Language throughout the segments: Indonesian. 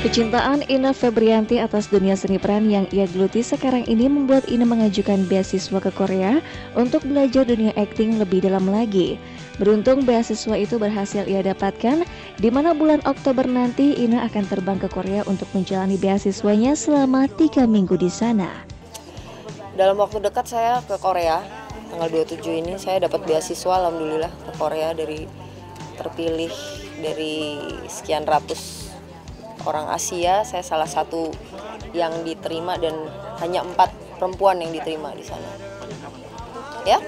Kecintaan Ina Febrianti atas dunia seni peran yang ia geluti sekarang ini membuat Ina mengajukan beasiswa ke Korea untuk belajar dunia akting lebih dalam lagi. Beruntung beasiswa itu berhasil ia dapatkan, di mana bulan Oktober nanti Ina akan terbang ke Korea untuk menjalani beasiswanya selama 3 minggu di sana. Dalam waktu dekat saya ke Korea, tanggal 27 ini saya dapat beasiswa alhamdulillah ke Korea, dari terpilih dari sekian ratus orang Asia. Saya salah satu yang diterima dan hanya 4 perempuan yang diterima di sana. Ya,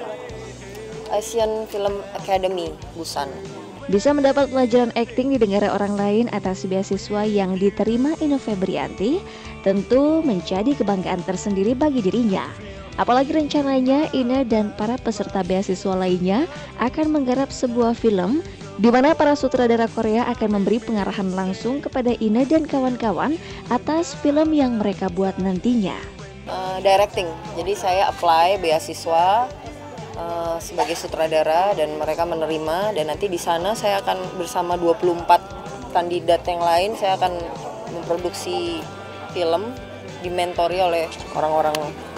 Asian Film Academy Busan. Bisa mendapat pelajaran akting di negara orang lain atas beasiswa yang diterima Ina Febrianti tentu menjadi kebanggaan tersendiri bagi dirinya. Apalagi rencananya Ina dan para peserta beasiswa lainnya akan menggarap sebuah film di mana para sutradara Korea akan memberi pengarahan langsung kepada Ina dan kawan-kawan atas film yang mereka buat nantinya. Directing, jadi saya apply beasiswa sebagai sutradara dan mereka menerima, dan nanti di sana saya akan bersama 24 kandidat yang lain, saya akan memproduksi film dimentori oleh orang-orang